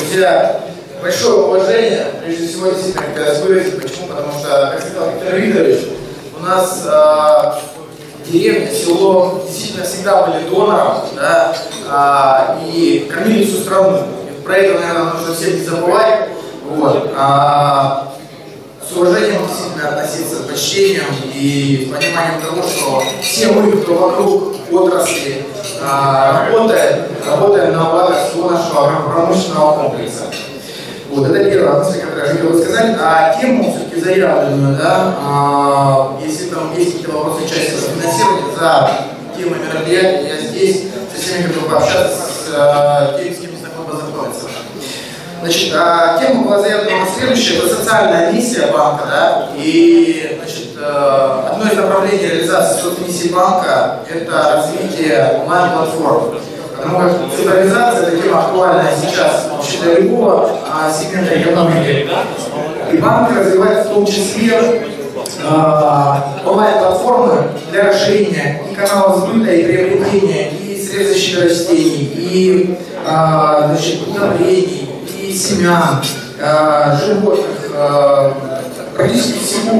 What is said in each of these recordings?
Друзья, большое уважение, прежде всего, действительно, хотелось выразить. Почему? Потому что, как сказал Виктор Викторович, у нас деревня, село действительно всегда были донором, да, и кормили всю страну. И про это, наверное, нужно всем не забывать. Вот. С уважением действительно относиться, с почтением и с пониманием того, что все мы, кто вокруг отрасли, работаем на благо всего нашего промышленного комплекса. Вот, это первая мысль, которую я хотел сказать. А тему все-таки заявленную, да, если там есть какие-то вопросы части финансирования за темой мероприятия, я здесь со всеми готов пообщаться, с теми, с кем не знаком познакомиться. Значит, тема была заявлена следующая, это социальная миссия банка, да, и, значит, одно из направлений реализации соцмиссии банка – это развитие онлайн-платформ. Потому как цифровизация – это тема актуальная сейчас вообще для любого сегмента экономики. И банк развивает в том числе онлайн-платформы для расширения и каналов сбыта, и приобретения, и средств защиты растений, и удобрений, и семян, животных, практически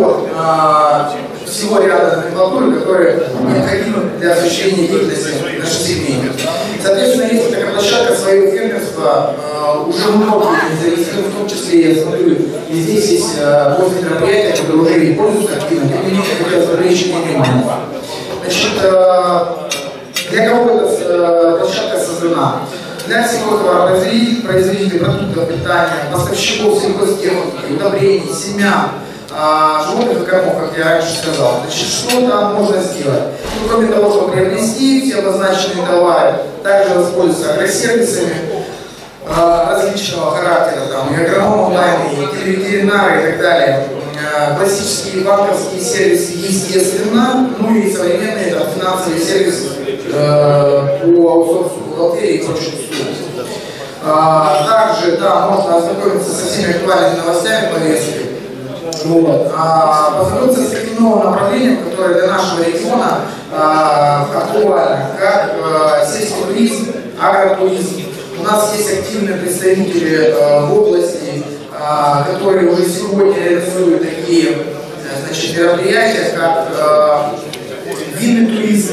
всего ряда номенклатуры, которые необходимы для осуществления деятельности нашей семьи. Соответственно, есть такая площадка своего фермерства, уже многие зарегистрированы, в том числе, я смотрю, и здесь есть после мероприятия, которые уже и пользуются активно, тем не менее, хотелось привлечь внимание. Значит, для кого эта площадка создана? Для сельхозтоваропроизводителей продуктов питания, поставщиков сельхозтехники, удобрений, семян, животных и кормов, как я раньше сказал. Значит, что там можно сделать? Ну, кроме того, чтобы приобрести все обозначенные товары, также воспользоваться агросервисами различного характера, там, и агрономы онлайн, и ветеринары и так далее. Классические банковские сервисы, естественно, ну и современные там, финансовые сервисы по аутсорсу, бухгалтерии и прочих услуг. Также, да, можно ознакомиться со всеми актуальными новостями повестки. Вот. Познакомиться с таким новым направлением, которое для нашего региона актуально, как сельский туризм, агротуризм. У нас есть активные представители в области, которые уже сегодня реализуют такие, значит, мероприятия, как винный туризм.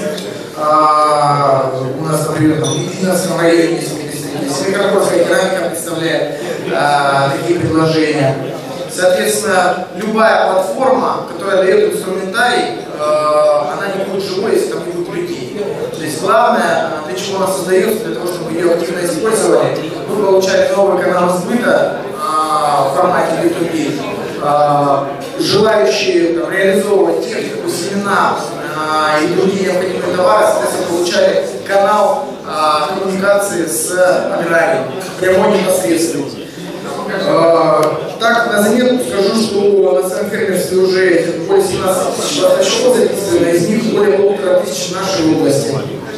У нас, например, в Единовском районе есть представители, Семикаракорская керамика представляет такие предложения. Соответственно, любая платформа, которая дает инструментарий, она не будет живой, если там не будет людей. То есть главное, для чего она создается, для того, чтобы ее активно использовали, мы получали новый канал сбыта в формате B2B. Желающие там, реализовывать технику, семена и другие необходимые товары, соответственно, получали канал коммуникации с аграрием, прямой непосредственно. Так, на заметку скажу, что на своем фермерстве уже более 17 тысяч поставщиков записано, из них более 1500 в нашей области.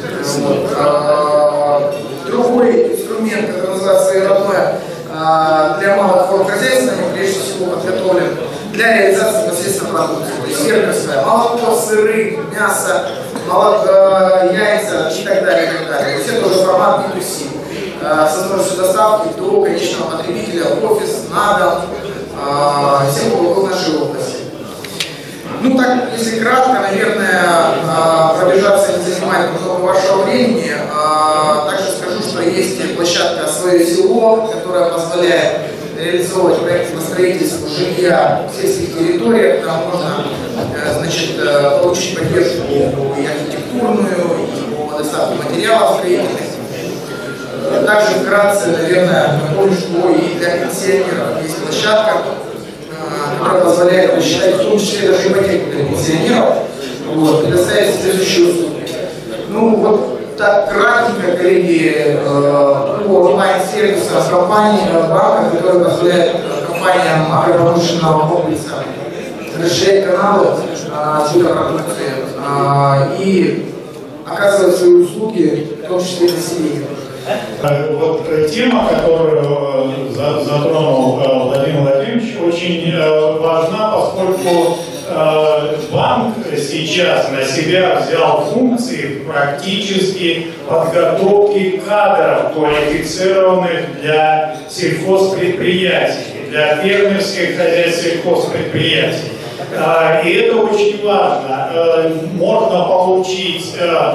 Вот. Другой инструмент, который называется «Свое родное», для малых форм хозяйства, прежде всего подготовлен для реализации непосредственно продукции. То есть фермерское молоко, сыры, мясо, яйца и так далее, и так далее. То есть это уже формат B2C. С возможностью доставки до конечного потребителя в офис, на дом, всем уголков нашей области. Ну так, если кратко, наверное, пробежаться не занимает много вашего времени. Также скажу, что есть площадка «Свое село», которая позволяет реализовывать проекты по строительству жилья в сельских территориях. Там можно, значит, получить поддержку и архитектурную, и по доставке материалов строительных. Также вкратце, наверное, напомню, что и для пенсионеров есть площадка, которая позволяет рассчитать в том числе даже ипотеку для пенсионеров, вот, предоставить следующие услуги. Ну вот так кратенько, коллеги, по онлайн-сервисам компании банка, которые позволяют компаниям агропромышленного комплекса расширять каналы сбыта продукции и оказывать свои услуги, в том числе населению. Вот тема, которую затронул Владимир Владимирович, очень важна, поскольку банк сейчас на себя взял функции практически подготовки кадров, квалифицированных для сельхозпредприятий, для фермерских хозяйств сельхозпредприятий. И это очень важно. Можно получить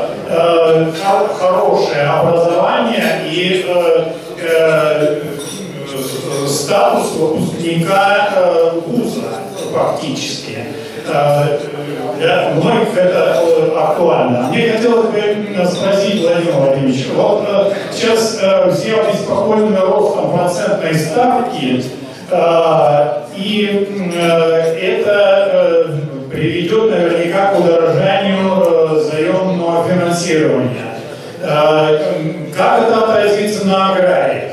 хорошее образование и статус выпускника вуза фактически. Для многих это актуально. Мне хотелось бы спросить, Владимир Владимирович, вот сейчас все обеспокоены ростом процентной ставки, и это приведет наверняка к удорожанию заемного финансирования. Как это отразится на аграрии?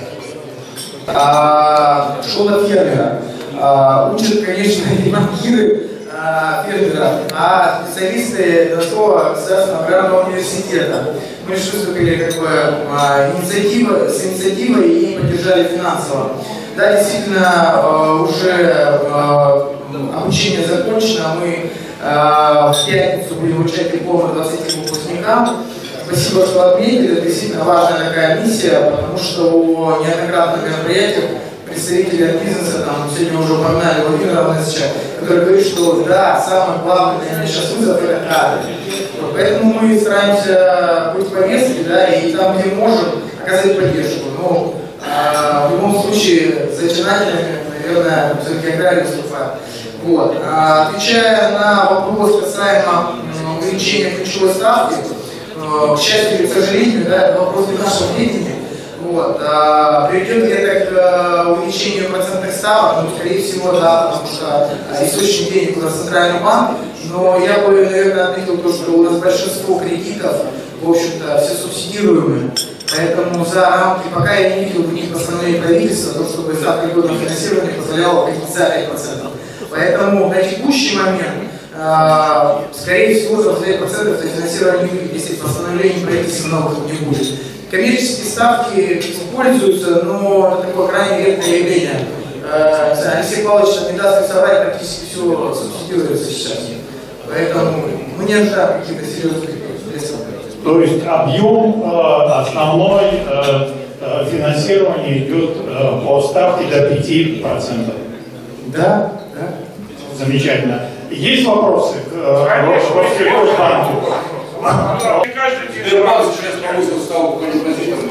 Школа фермера учат, конечно, не банкиры фермеров, а специалисты Донского государственного аграрного университета. Мы же выступили как бы с инициативой и поддержали финансово. Да, действительно, уже обучение закончено. Мы в пятницу будем вручать дипломы 20 выпускникам. Спасибо, что отметили. Это действительно важная такая миссия, потому что неоднократно на мероприятиях представители бизнеса, там сегодня уже упоминали Владимира Владимировича, который говорит, что да, самое главное для меня сейчас вызов — это кадры. Поэтому мы стараемся быть в повестке, да, и там, где можем, оказать поддержку. Но в любом случае зачинателями, наверное, все-таки аграрий выступает. Вот. Отвечая на вопрос касаемо увеличения ключевой ставки, к счастью или к сожалению, да, это вопрос для нашего времени. Вот. Приведет ли это к увеличению процентных ставок? Ну, скорее всего, да, потому что источник денег у нас Центральный банк. Но я бы, наверное, отметил то, что у нас большинство кредитов, в общем-то, все субсидируемые. Поэтому за рамки, пока я не видел в них постановления правительства, то, чтобы ставка льготного финансирования позволяла каких-то 5%. Поэтому на текущий момент, скорее всего, за 5% финансирование не будет, если постановление правительства новых не будет. Коммерческие ставки используются, но это такое крайне редкое явление. Алексей Павлович не даст соврать, практически все субсидируется сейчас. Поэтому мы не ожидаем каких-то серьезных средств. То есть объем основной финансирования идет по ставке до 5%. Да, да. Замечательно. Есть вопросы к Россельхозбанку? Сбербанк сейчас повысил ставку по депозитам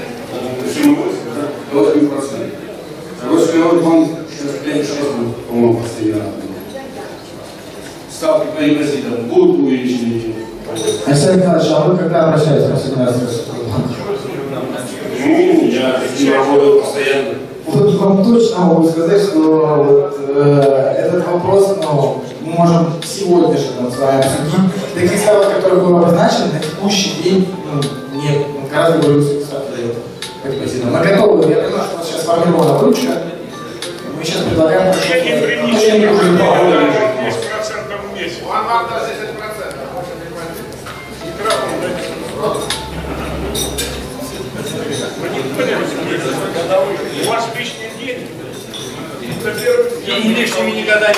до 8%. Россельхозбанк сейчас 5-6, по-моему, последний раз. Ставки по депозитам будут увеличены. Алексей Николаевич, а вы когда обращались в последний раз? Ну, я с ним работаю постоянно. Вот вам точно могу сказать, что вот, этот вопрос, ну, мы можем сегодня же с вами обсудить. Таких ставок, которые были обозначены, на текущий день нет, гораздо более высокие ставки дает. Мы готовы, я понимаю, что у нас сейчас сформирована выручка. Мы сейчас предлагаем... Я не примите, 10% в месяц. Он вам даст 10%. У вас лишние деньги. И лишними никогда не